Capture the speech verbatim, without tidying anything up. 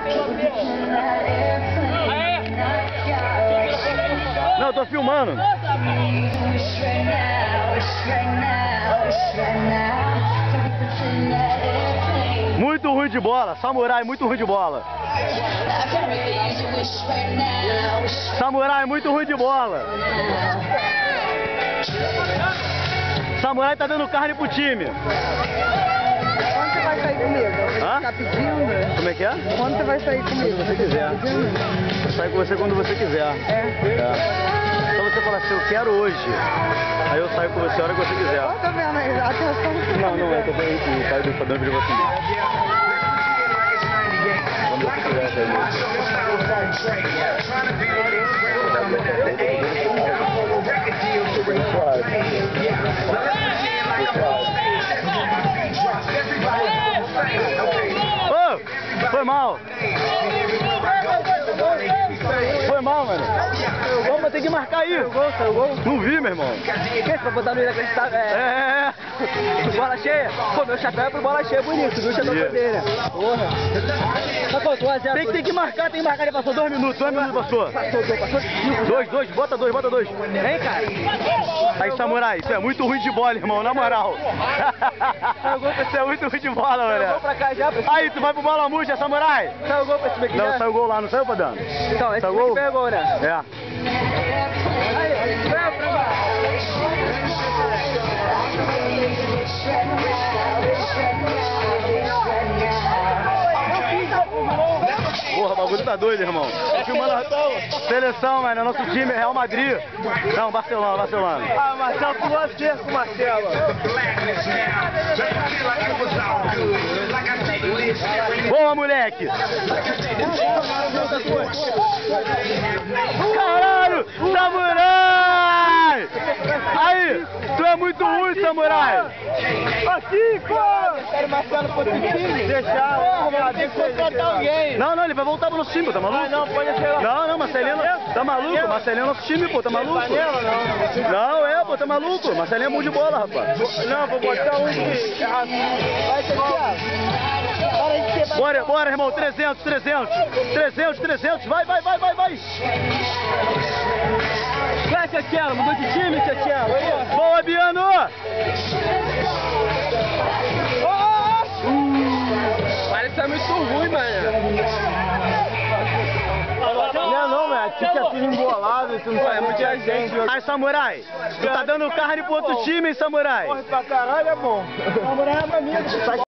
Não, eu tô filmando. Muito ruim de bola, Samurai, muito ruim de bola. Samurai, muito ruim de bola. Samurai tá dando carne pro time. Quando você vai sair comigo? Hã? Tá pedindo? Como é que é? Quando você vai sair comigo? Quando você quiser. Eu saio com você quando você quiser. É. É. Só você falar assim, eu quero hoje. Aí eu saio com você a hora que você quiser. Ó, tá vendo aí? Atenção. Não, não, eu tô bem aqui. O pai do Fadão pediu assim. Quando você quiser, Ô, foi mal. Foi mal, mano. Vamos ter que marcar aí. Saiu gol, saiu gol. Não vi, meu irmão. Quem pra botar no inacreditável? É. É. Bola cheia? Pô, meu chapéu é pro bola cheia, bonito, viu? Chapéu Yeah. bandeira. Porra. Tá faltou a zero. Tem que, tem que marcar, tem que marcar. Ele passou dois minutos, dois minutos passou. Passou, passou, passou. Dois, dois, bota dois, bota dois. Vem, cara. Aí, Samurai, isso é muito ruim de bola, irmão, na moral. Isso é muito ruim de bola, Saiu gol mano. pra cá já, pra Aí, tu vai pro bola murcha, Samurai. Saiu gol pra esse aqui Não, já? saiu gol lá, não saiu, Padano? Então, esse Saiu aqui gol? pegou, né? É. Aí, vem pra cá. Porra, o bagulho tá doido, irmão. Tô filmando a seleção, mano. Nosso time é Real Madrid. Não, Barcelona, Barcelona. Ah, Marcelo, tu acerta com o Marcelo. Boa, moleque! Caralho! Samurai! Aí! Tu é muito ruim, Samurai! Aqui, pô! Quero Marcelo pro time. Deixar. Porra, tem que contratar alguém. Não, não, ele vai voltar pro nosso time, pô, tá maluco? Ah, não, pode ser lá. Não, não, Marcelinho, tá maluco? Marcelinho é nosso time, pô, tá maluco? Panela, não. Não, é, pô, tá maluco? Marcelinho é bom de bola, rapaz. Não, vou botar um que... Vai, Thiago. Para de ser... Bora, bora, irmão, trezentos, trezentos, trezentos, trezentos, vai, vai, vai, vai, vai. Vai, Tchelo, mudou de time, Tchelo. Boa, Biano! Parece que é muito ruim, mano. Não, não, mano, fica tudo embolado, isso não é muita gente. Aí, Samurai, tu tá dando carne pro outro time, hein, Samurai? Porra, pra caralho é bom. Samurai é maneiro.